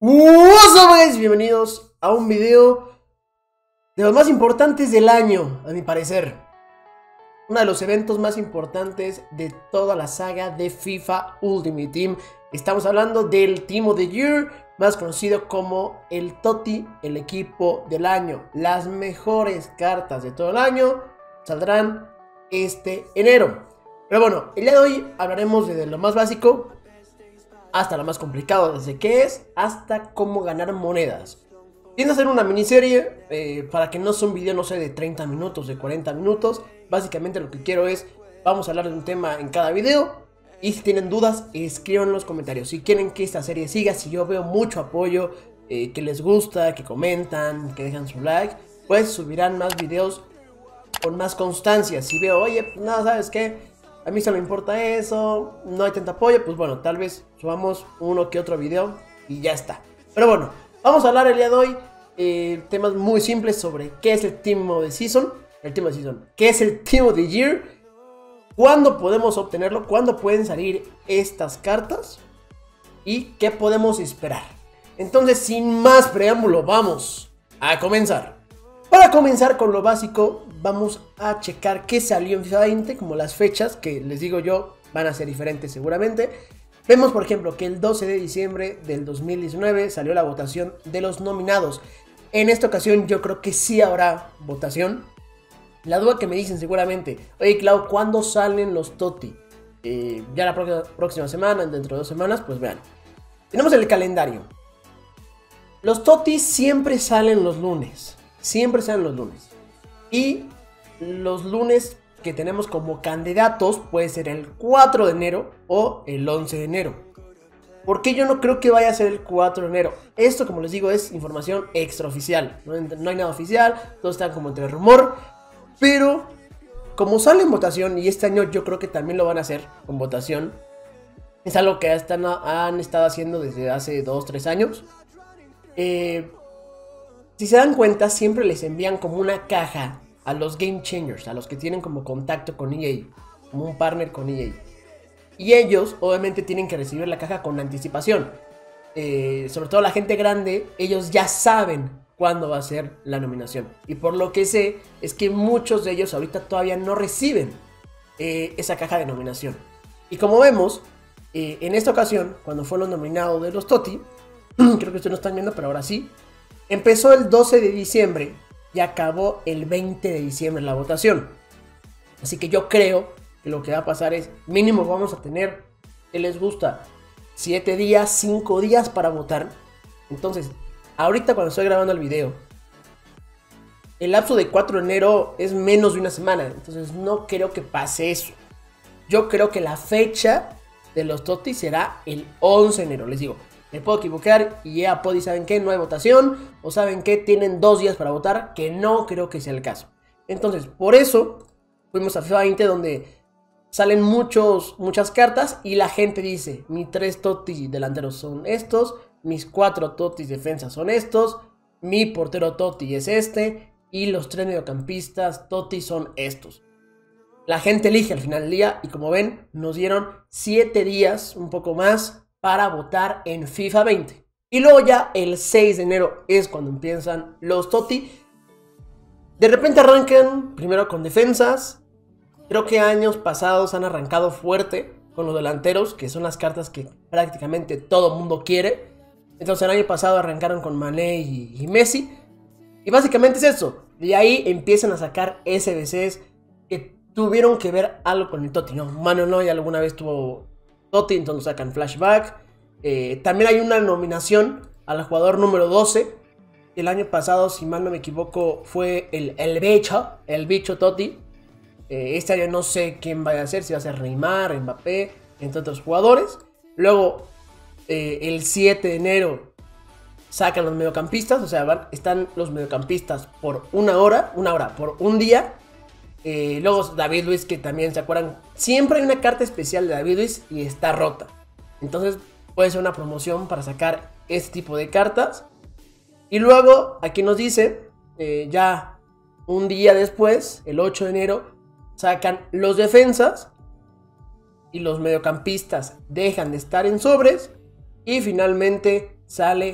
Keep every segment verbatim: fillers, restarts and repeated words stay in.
What's up, guys? Bienvenidos a un video de los más importantes del año, a mi parecer. Uno de los eventos más importantes de toda la saga de FIFA Ultimate Team. Estamos hablando del Team of the Year, más conocido como el TOTY, el equipo del año. Las mejores cartas de todo el año saldrán este enero. Pero bueno, el día de hoy hablaremos de lo más básico hasta lo más complicado, desde qué es hasta cómo ganar monedas. Pienso hacer una miniserie eh, para que no sea un video, no sé, de treinta minutos, de cuarenta minutos. Básicamente lo que quiero es, vamos a hablar de un tema en cada video. Y si tienen dudas, escriban en los comentarios. Si quieren que esta serie siga, si yo veo mucho apoyo, eh, que les gusta, que comentan, que dejan su like, pues subirán más videos con más constancia. Si veo, oye, pues nada, ¿sabes qué? A mí solo me importa eso, no hay tanto apoyo, pues bueno, tal vez subamos uno que otro video y ya está. Pero bueno, vamos a hablar el día de hoy eh, temas muy simples sobre qué es el Team of the Season, el Team of the Season, qué es el Team of the Year, cuándo podemos obtenerlo, cuándo pueden salir estas cartas y qué podemos esperar. Entonces, sin más preámbulo, vamos a comenzar. Para comenzar con lo básico, vamos a checar qué salió en FIFA veinte, como las fechas, que les digo yo, van a ser diferentes seguramente. Vemos, por ejemplo, que el doce de diciembre del dos mil diecinueve salió la votación de los nominados. En esta ocasión yo creo que sí habrá votación. La duda que me dicen seguramente, oye Clau, ¿cuándo salen los TOTY? Eh, ya la próxima, próxima semana, dentro de dos semanas, pues vean. Tenemos el calendario. Los TOTY siempre salen los lunes. Siempre salen los lunes. Y los lunes que tenemos como candidatos puede ser el cuatro de enero o el once de enero. ¿Por qué yo no creo que vaya a ser el cuatro de enero? Esto, como les digo, es información extraoficial. No, no hay nada oficial, todos están como entre rumor. Pero como sale en votación, y este año yo creo que también lo van a hacer con votación, es algo que están, han estado haciendo desde hace dos tres años. Eh... Si se dan cuenta, siempre les envían como una caja a los Game Changers, a los que tienen como contacto con E A, como un partner con E A. Y ellos, obviamente, tienen que recibir la caja con anticipación. Eh, sobre todo la gente grande, ellos ya saben cuándo va a ser la nominación. Y por lo que sé, es que muchos de ellos ahorita todavía no reciben eh, esa caja de nominación. Y como vemos, eh, en esta ocasión, cuando fueron los nominados de los TOTY, creo que ustedes no están viendo, pero ahora sí. Empezó el doce de diciembre y acabó el veinte de diciembre la votación. Así que yo creo que lo que va a pasar es, mínimo vamos a tener, ¿qué les gusta? siete días, cinco días para votar. Entonces, ahorita cuando estoy grabando el video, el lapso de cuatro de enero es menos de una semana. Entonces no creo que pase eso. Yo creo que la fecha de los TOTY será el once de enero, les digo. Me puedo equivocar y ya Podi, ¿saben qué? No hay votación. O ¿saben qué? Tienen dos días para votar, que no creo que sea el caso. Entonces, por eso fuimos a FIFA veinte, donde salen muchos, muchas cartas y la gente dice, mis tres TOTY delanteros son estos, mis cuatro TOTY defensas son estos, mi portero TOTY es este y los tres mediocampistas TOTY son estos. La gente elige al final del día y, como ven, nos dieron siete días, un poco más, para votar en FIFA veinte. Y luego ya el seis de enero es cuando empiezan los TOTY. De repente arrancan primero con defensas. Creo que años pasados han arrancado fuerte con los delanteros, que son las cartas que prácticamente todo mundo quiere. Entonces el año pasado arrancaron con Mané y, y Messi. Y básicamente es eso. De ahí empiezan a sacar S B Cs que tuvieron que ver algo con el TOTY. No, Mano no, ya alguna vez tuvo TOTY, entonces sacan flashback. Eh, también hay una nominación al jugador número doce. El año pasado, si mal no me equivoco, fue el, el bicho, el bicho TOTY. Eh, este año no sé quién vaya a ser, si va a ser Neymar, Mbappé, entre otros jugadores. Luego, eh, el siete de enero sacan los mediocampistas, o sea, van, están los mediocampistas por una hora, una hora, por un día. Eh, luego David Luiz, que también se acuerdan, siempre hay una carta especial de David Luiz y está rota. Entonces puede ser una promoción para sacar este tipo de cartas. Y luego aquí nos dice, eh, ya un día después, el ocho de enero, sacan los defensas y los mediocampistas dejan de estar en sobres. Y finalmente sale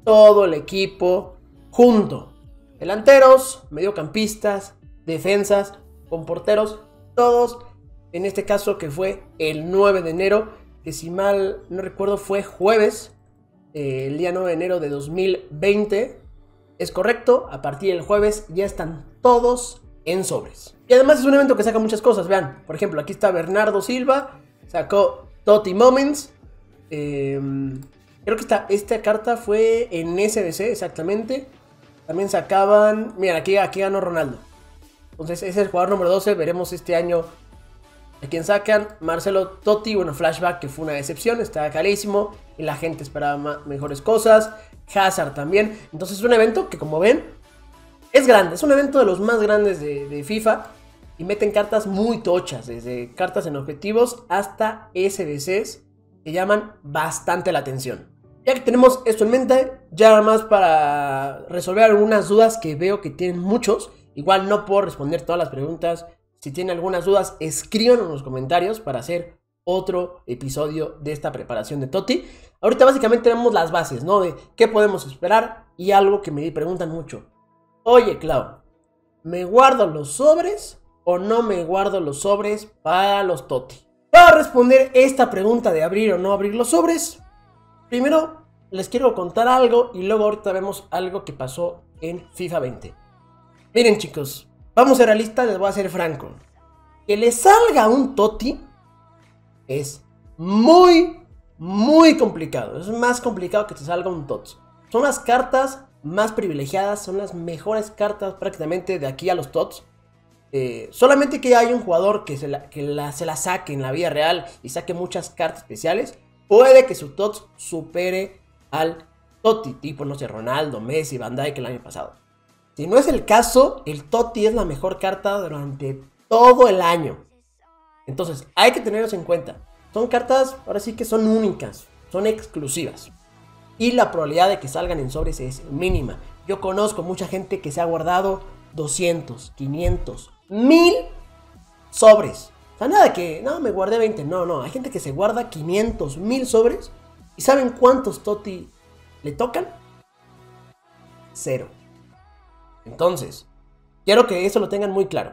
todo el equipo junto. Delanteros, mediocampistas, defensas, con porteros, todos. En este caso que fue el nueve de enero, que si mal no recuerdo fue jueves, eh, el día nueve de enero de dos mil veinte. Es correcto, a partir del jueves ya están todos en sobres. Y además es un evento que saca muchas cosas, vean. Por ejemplo, aquí está Bernardo Silva, sacó Totti Moments. Eh, creo que esta, esta carta fue en S B C exactamente. También sacaban, mira, aquí, aquí ganó Ronaldo. Entonces ese es el jugador número doce, veremos este año a quién sacan. Marcelo Totti, bueno, Flashback, que fue una decepción, estaba carísimo y la gente esperaba mejores cosas. Hazard también. Entonces es un evento que, como ven, es grande, es un evento de los más grandes de, de FIFA. Y meten cartas muy tochas, desde cartas en objetivos hasta S B Cs que llaman bastante la atención. Ya que tenemos esto en mente, ya nada más para resolver algunas dudas que veo que tienen muchos. Igual no puedo responder todas las preguntas. Si tienen algunas dudas, escriban en los comentarios para hacer otro episodio de esta preparación de Totti. Ahorita básicamente tenemos las bases, ¿no? De qué podemos esperar y algo que me preguntan mucho. Oye, Clau, ¿me guardo los sobres o no me guardo los sobres para los Totti? Para responder esta pregunta de abrir o no abrir los sobres, primero les quiero contar algo y luego ahorita vemos algo que pasó en FIFA veinte. Miren, chicos, vamos a ser realistas, les voy a ser franco. Que les salga un Totti es muy, muy complicado. Es más complicado que te salga un Totti. Son las cartas más privilegiadas, son las mejores cartas prácticamente de aquí a los Tots. Eh, solamente que hay un jugador que, se la, que la, se la saque en la vida real y saque muchas cartas especiales, puede que su Tots supere al Totti, tipo, no sé, Ronaldo, Messi, Van Dijk el año pasado. Si no es el caso, el Totti es la mejor carta durante todo el año. Entonces, hay que tenerlos en cuenta. Son cartas, ahora sí que son únicas, son exclusivas. Y la probabilidad de que salgan en sobres es mínima. Yo conozco mucha gente que se ha guardado doscientos, quinientos, mil sobres. O sea, nada que, no, me guardé veinte. No, no, hay gente que se guarda quinientos, mil sobres. ¿Y saben cuántos Totti le tocan? Cero. Entonces, quiero que eso lo tengan muy claro.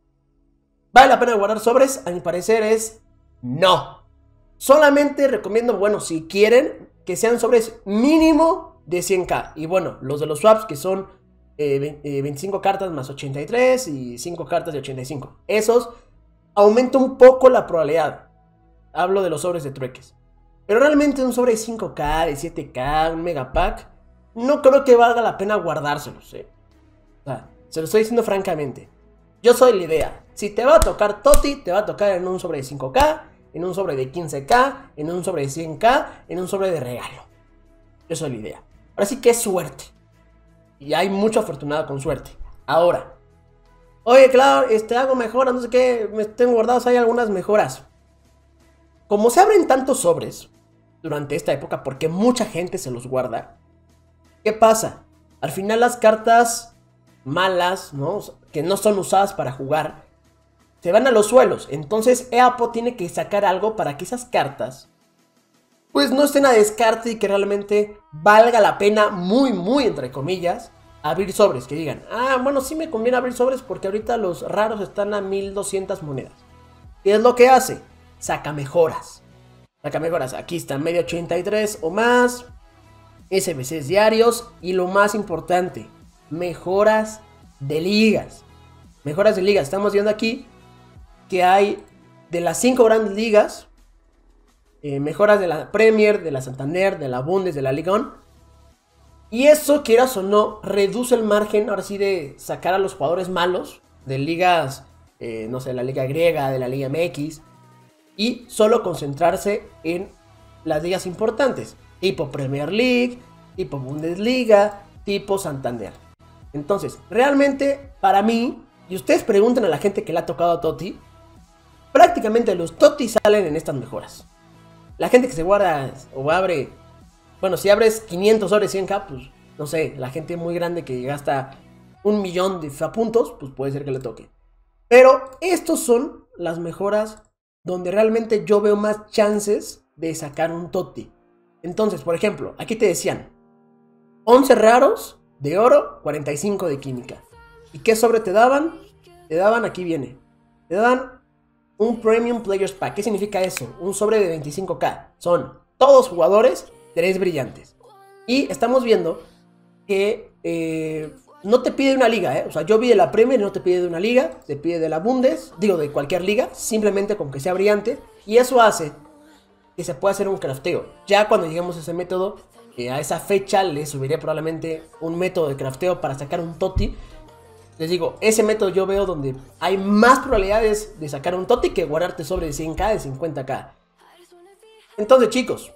¿Vale la pena guardar sobres? A mi parecer es no. Solamente recomiendo, bueno, si quieren, que sean sobres mínimo de cien k. Y bueno, los de los swaps que son eh, veinticinco cartas más ochenta y tres y cinco cartas de ochenta y cinco. Esos aumenta un poco la probabilidad. Hablo de los sobres de trueques. Pero realmente un sobre de cinco k, de siete k, un megapack, no creo que valga la pena guardárselos, ¿eh? O sea, se lo estoy diciendo francamente. Yo soy la idea. Si te va a tocar Totti, te va a tocar en un sobre de cinco k, en un sobre de quince k, en un sobre de cien k, en un sobre de regalo. Yo soy la idea. Ahora sí que es suerte. Y hay mucho afortunado con suerte. Ahora, oye, claro, este, hago mejora, no sé qué, me tengo guardados, hay algunas mejoras. Como se abren tantos sobres durante esta época, porque mucha gente se los guarda, ¿qué pasa? Al final las cartas malas, ¿no?, que no son usadas para jugar, se van a los suelos. Entonces E A P O tiene que sacar algo para que esas cartas pues no estén a descarte y que realmente valga la pena, muy, muy entre comillas, abrir sobres. Que digan, ah, bueno, sí me conviene abrir sobres porque ahorita los raros están a mil doscientas monedas. ¿Qué es lo que hace? Saca mejoras. Saca mejoras. Aquí está media ochenta y tres o más, S B Cs diarios y lo más importante, mejoras de ligas. Mejoras de ligas. Estamos viendo aquí que hay de las cinco grandes ligas, eh, mejoras de la Premier, de la Santander, de la Bundes, de la Liga uno. Y eso, quieras o no, reduce el margen, ahora sí, de sacar a los jugadores malos de ligas, eh, no sé, la Liga Griega, de la Liga M X, y solo concentrarse en las ligas importantes, tipo Premier League, tipo Bundesliga, tipo Santander. Entonces, realmente, para mí, y ustedes preguntan a la gente que le ha tocado a Totti, prácticamente los Totti salen en estas mejoras. La gente que se guarda o abre, bueno, si abres quinientos sobres cien k, pues, no sé, la gente muy grande que gasta un millón de FIFA puntos, pues puede ser que le toque. Pero estos son las mejoras donde realmente yo veo más chances de sacar un Totti. Entonces, por ejemplo, aquí te decían, once raros de oro, cuarenta y cinco de química. ¿Y qué sobre te daban? Te daban, aquí viene, te daban un Premium Players Pack. ¿Qué significa eso? Un sobre de veinticinco K. Son todos jugadores, tres brillantes. Y estamos viendo que eh, no te pide una liga, ¿eh? O sea, yo vi de la Premier y no te pide de una liga, te pide de la Bundes, digo de cualquier liga, simplemente con que sea brillante. Y eso hace que se pueda hacer un crafteo. Ya cuando lleguemos a ese método, eh, a esa fecha les subiré probablemente un método de crafteo para sacar un Toti. Les digo, ese método yo veo donde hay más probabilidades de sacar un Toti que guardarte sobre de cien K, de cincuenta K. Entonces, chicos,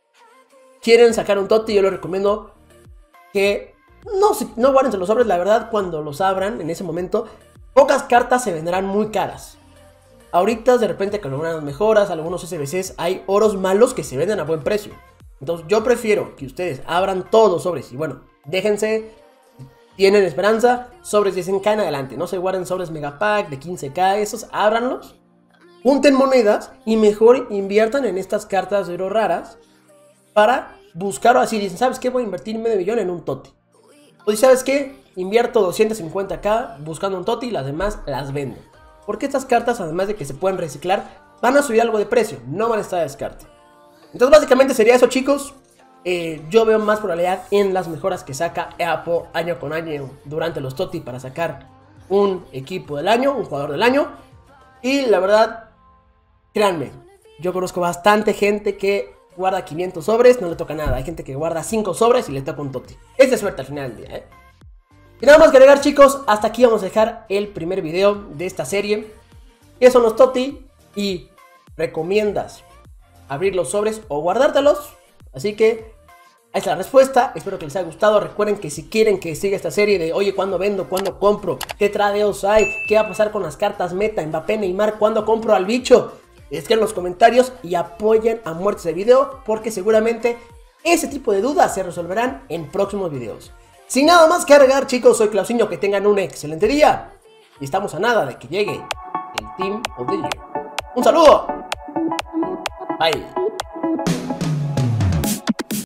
quieren sacar un Toti, yo les recomiendo que no, no guarden los sobres. La verdad, cuando los abran en ese momento, pocas cartas se venderán muy caras. Ahorita de repente con algunas mejoras, algunos S B Cs, hay oros malos que se venden a buen precio. Entonces yo prefiero que ustedes abran todos sobres y bueno, déjense, tienen esperanza, sobres de cien K en adelante. No se guarden sobres Megapack de quince K, esos ábranlos, junten monedas y mejor inviertan en estas cartas de oro raras para buscar o así. Dicen, ¿sabes qué? Voy a invertir medio millón en un Toti. O ¿sabes qué? Invierto doscientos cincuenta K buscando un Toti y las demás las vendo. Porque estas cartas, además de que se pueden reciclar, van a subir algo de precio, no van a estar a descarte. Entonces básicamente sería eso, chicos. eh, Yo veo más probabilidad en las mejoras que saca Apple año con año durante los Toti para sacar un equipo del año, un jugador del año. Y la verdad, créanme, yo conozco bastante gente que guarda quinientos sobres, no le toca nada. Hay gente que guarda cinco sobres y le toca un Toti. Es de suerte al final del día, ¿eh? Y nada más que agregar, chicos, hasta aquí vamos a dejar el primer video de esta serie. ¿Qué son los Toti? Y ¿recomiendas abrir los sobres o guardártelos? Así que ahí está la respuesta. Espero que les haya gustado. Recuerden que si quieren que siga esta serie de oye, ¿cuándo vendo? ¿Cuándo compro? ¿Qué tradeos hay? ¿Qué va a pasar con las cartas meta? Mbappé, Neymar, ¿cuándo compro al bicho? Escriban en los comentarios y apoyen a muerte este video, porque seguramente ese tipo de dudas se resolverán en próximos videos. Sin nada más que agregar, chicos, soy Clausinho, que tengan un excelente día. Y estamos a nada de que llegue el Team of the Year. ¡Un saludo! Bye.